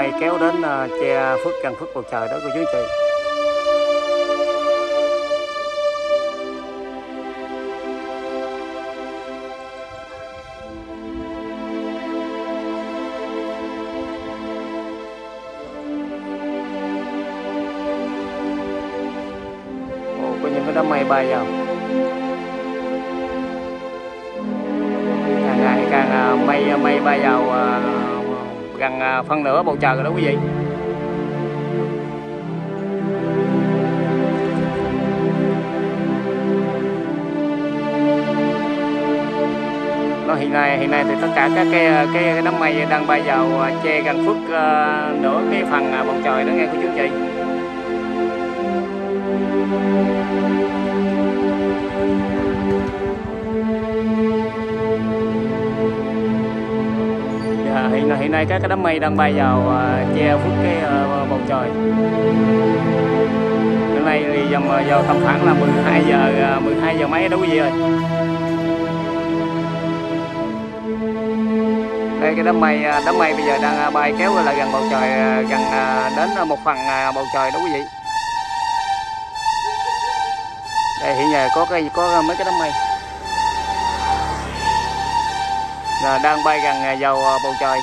mây kéo đến che phức gần phức bầu trời đó cô chú anh chị. Có những cái đám mây bay vào, càng ngày càng mây bay vào gần phân nửa bầu trời rồi đó quý vị. Nó hiện nay thì tất cả các cái đám mây đang bay vào che gần phức nửa cái phần bầu trời đó nghe cô chú chị. Hiện nay các cái đám mây đang bay vào che phức cái bầu trời. Hôm nay thì vào tầm khoảng là 12 giờ mấy đó quý vị ơi. Đây cái đám mây bây giờ đang bay kéo lại gần bầu trời, gần đến một phần bầu trời đó quý vị. Đây hiện giờ có mấy cái đám mây đang bay gần vào bầu trời.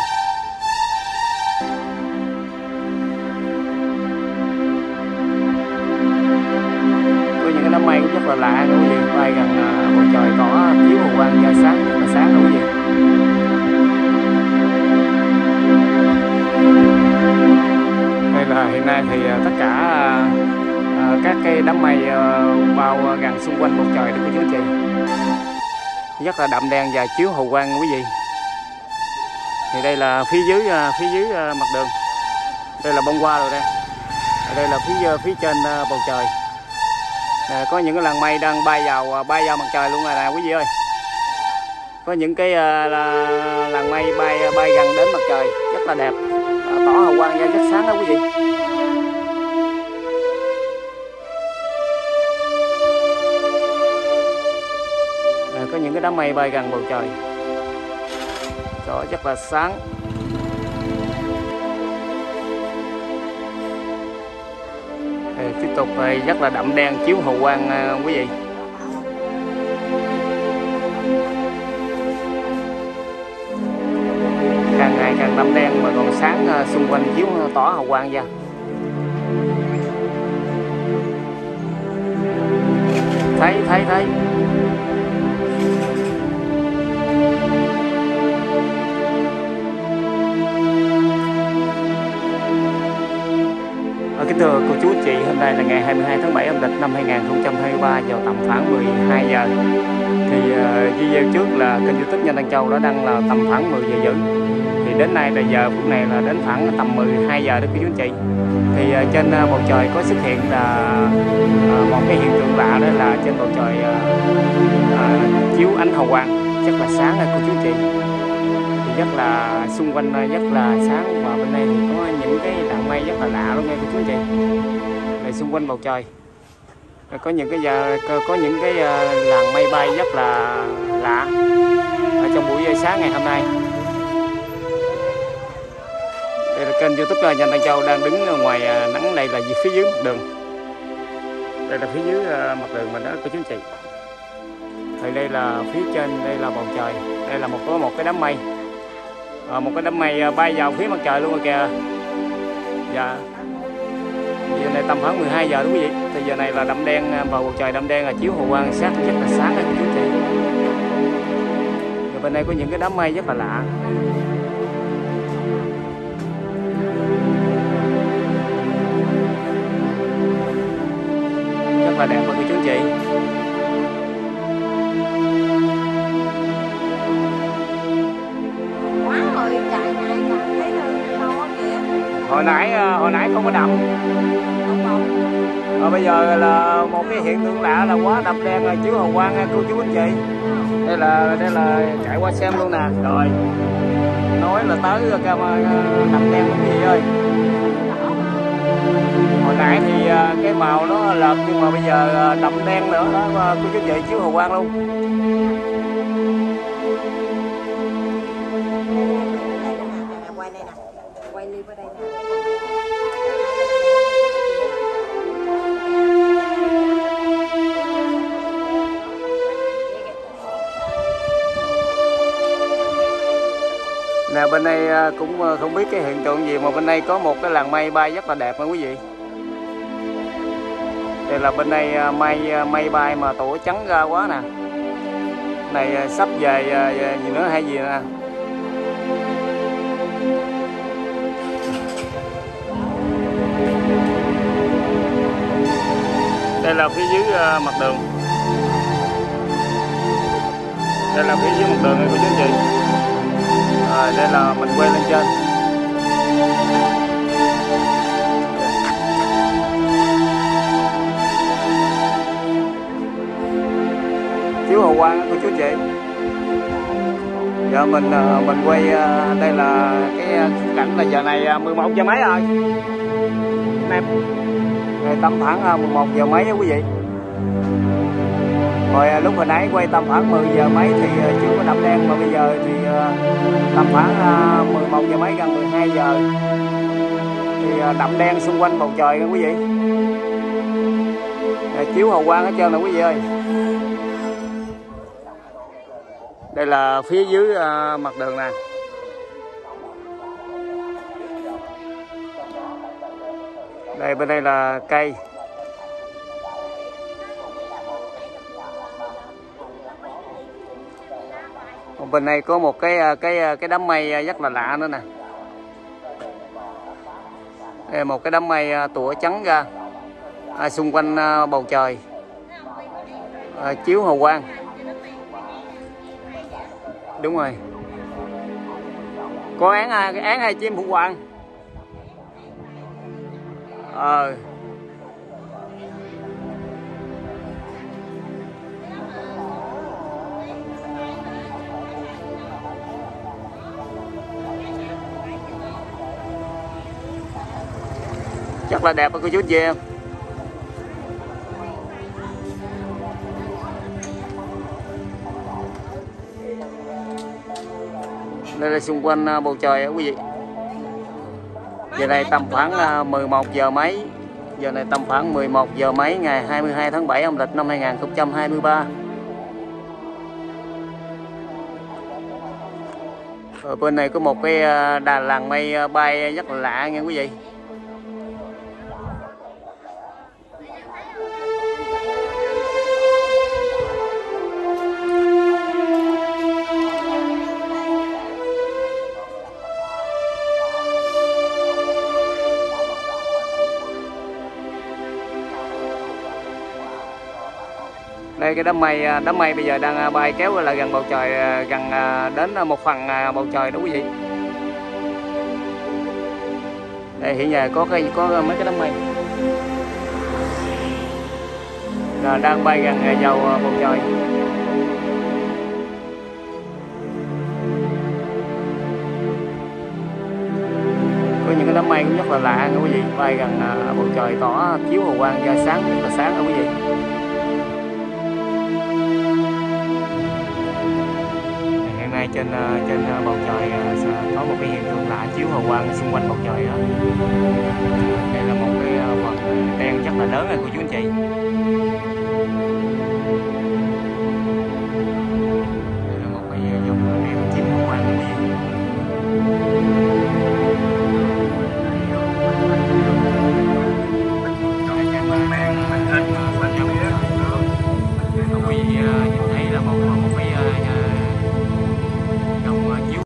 Có những cái đám mây cũng rất là lạ nữa quý vị, bay gần bầu trời có chiếu hồ quang ra sáng rất là sáng nữa quý vị. Đây là hiện nay thì tất cả các cái đám mây bao gần xung quanh bầu trời đó cô chú anh chị, rất là đậm đen và chiếu hồ quang quý vị. Thì đây là phía dưới mặt đường, đây là bông hoa rồi đây. Đây là phía trên bầu trời. Có những cái làn mây đang bay vào mặt trời luôn rồi nè quý vị ơi. Có những cái làn mây bay gần đến mặt trời rất là đẹp, tỏ hồ quang ra rất sáng đó quý vị. Có những cái đám mây bay gần bầu trời, đó rất là sáng. Tiếp tục rất là đậm đen chiếu hồ quang quý vị. Càng ngày càng đậm đen mà còn sáng, xung quanh chiếu tỏ hồ quang ra. Thấy kính thưa cô chú chị, hôm nay là ngày 22 tháng 7 âm lịch năm 2023, vào tầm khoảng 12 giờ. Thì video trước là kênh YouTube Nhanh Đăng Châu đã đăng là tầm khoảng 10 giờ rưỡi. Thì đến nay là giờ phút này là đến khoảng tầm 12 giờ đó cô chú chị. Thì trên bầu trời có xuất hiện là một cái hiện tượng lạ, đó là trên bầu trời chiếu ánh hồ quang rất là sáng đó cô chú chị. Rất là xung quanh rất là sáng, và bên đây thì có những cái làn mây rất là lạ luôn nghe cô chú chị. Đây xung quanh bầu trời có những cái làn mây bay rất là lạ ở trong buổi sáng ngày hôm nay. Đây là kênh YouTube Nhanh Đăng Châu đang đứng ở ngoài nắng. Đây là phía dưới mặt đường, đây là phía dưới mặt đường mình đó cô chú chị. Thì đây là phía trên, đây là bầu trời, đây là một cái đám mây. Một cái đám mây bay vào phía mặt trời luôn rồi kìa. Dạ. Giờ này tầm khoảng 12 giờ đúng không quý vị? Thì giờ này là đậm đen, vào bầu trời đậm đen là chiếu hồ quang sát rất là sáng đây cô chú chị. Rồi bên đây có những cái đám mây rất là lạ. Rất là đẹp cô chú chị. Hồi nãy không có đậm, bây giờ là một cái hiện tượng lạ là quá đậm đen rồi chiếu hồ quang nha cô chú anh chị. Đây là chạy qua xem luôn nè. Rồi nói là tới cam đậm đen không gì ơi. Hồi nãy thì cái màu nó lợt, nhưng mà bây giờ đậm đen nữa đó cô chú anh chị, chiếu hồ quang luôn. Quay đây nè, quay live ở đây nè. Nè bên đây cũng không biết cái hiện tượng gì mà bên đây có một cái làn mây bay rất là đẹp nha quý vị. Đây là bên đây mây bay mà tổ trắng ra quá nè. Này sắp về gì nữa hay gì nè. Đây là phía dưới mặt đường. Đây là phía dưới mặt đường này của chú anh chị. Đây là mình quay lên trên. Chiếu hào quang của chú chị. Giờ mình quay đây là cái cảnh là giờ này 11 giờ mấy rồi. Này tầm khoảng 11 giờ mấy đó quý vị. Rồi lúc hồi nãy quay tầm khoảng 10 giờ mấy thì chưa có đậm đen, mà bây giờ thì tầm khoảng 11 giờ mấy gần 12 giờ thì đậm đen xung quanh bầu trời nha quý vị. Chiếu hào quang hết trơn nè quý vị ơi. Đây là phía dưới mặt đường nè. Đây bên đây là cây. Còn bên đây có một cái đám mây rất là lạ nữa nè. Đây một cái đám mây tủa trắng ra xung quanh bầu trời, chiếu hào quang. Đúng rồi. Có án hai chim phụng hoàng. Chắc là đẹp cô chú chị em. Đây là xung quanh bầu trời quý vị. Giờ này tầm khoảng 11 giờ mấy. Giờ này tầm khoảng 11 giờ mấy ngày 22 tháng 7 âm lịch năm 2023. Ở bên này có một cái làn mây bay rất là lạ nha quý vị. Đây cái đám mây bây giờ đang bay kéo lại gần bầu trời, gần đến một phần bầu trời đó quý vị. Đây hiện giờ có mấy cái đám mây là đang bay gần vào bầu trời. Có những cái đám mây cũng rất là lạ nha quý vị, bay gần bầu trời tỏ chiếu hào quang ra sáng rất là sáng đó quý vị. Trên bầu trời có một cái hiện tượng lạ chiếu hào quang xung quanh bầu trời đó. Đây là một cái quầng đen rất là lớn này của chú anh chị.